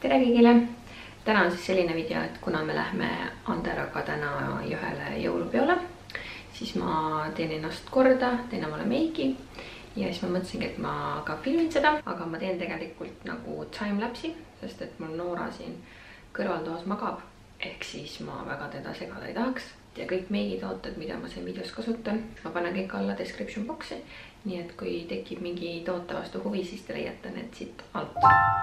tere kõigile! Täna on siis selline video, et kuna me lähme Anderaga täna ühele jõulupeole, siis ma teen ennast korda, teen omale meiki ja siis ma mõtlesingi, et ma ka filmin seda, aga ma teen tegelikult nagu timelapse'i, sest et mul Noora siin kõrvaltoas magab, ehk siis ma väga teda segada ei tahaks. Ja kõik meigitooted, mida ma siin videos kasutan, ma panen kõik alla description box'i, nii et kui tekib mingi toote vastu huvi, siis te leiate need siit alt.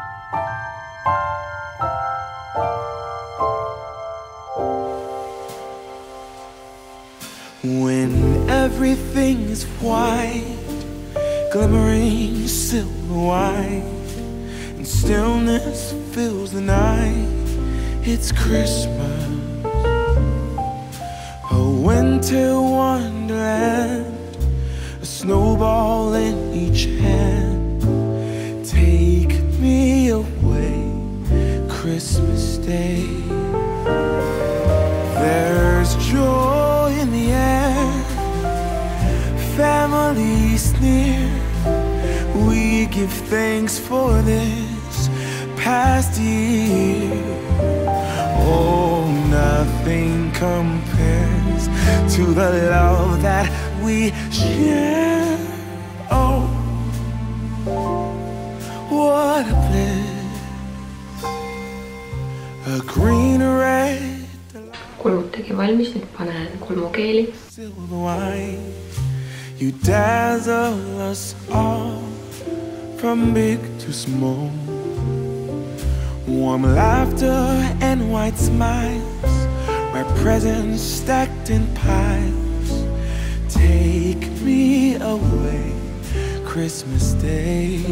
When everything is white, glimmering silver white, and stillness fills the night, it's Christmas. A winter wonderland, a snowball in each hand. Take me away, Christmas Day. There's joy in the air, family's near. We give thanks for this past year. Oh, nothing compares to the love that we share. Oh, what a bliss. A green, red, kulmud tegi valmis, nüüd panen kulmukeeli. silver wine. You dazzle us all, from big to small. Warm laughter and white smiles, my presents stacked in piles. Take me away, Christmas Day.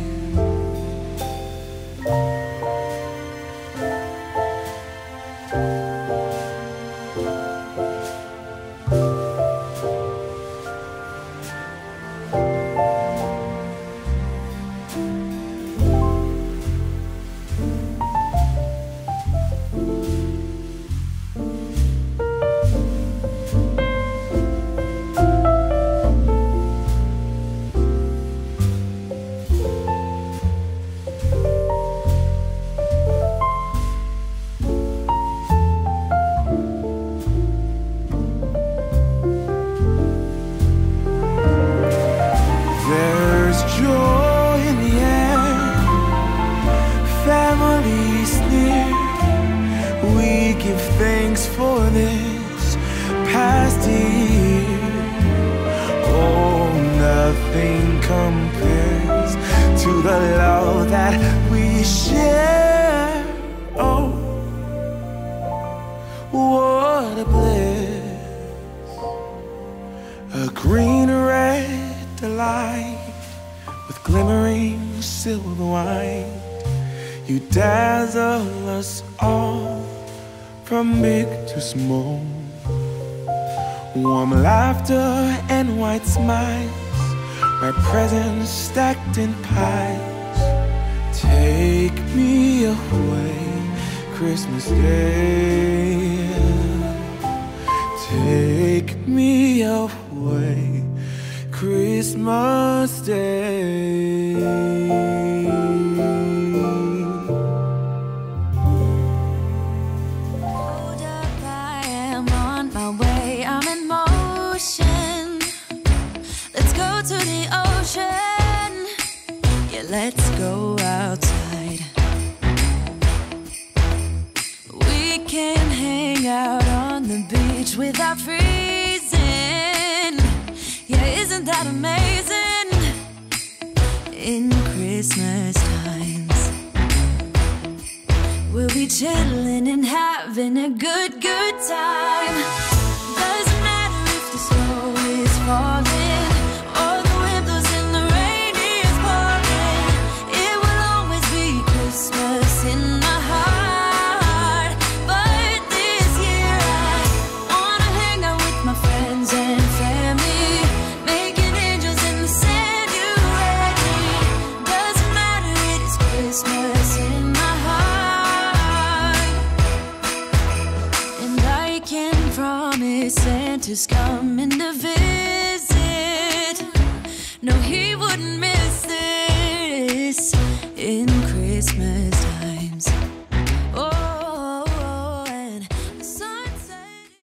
Thanks for this past year. Oh, nothing compares to the love that we share. Oh, what a bliss. A green, red delight with glimmering silver white. You dazzle us all, from big to small. Warm laughter and white smiles, my presents stacked in piles. Take me away, Christmas Day. Take me away, Christmas Day. To the ocean, yeah, let's go outside. We can hang out on the beach without freezing. Yeah, isn't that amazing? In Christmas times, we'll be chilling and having a good time. Doesn't matter if the snow is falling, Santa's come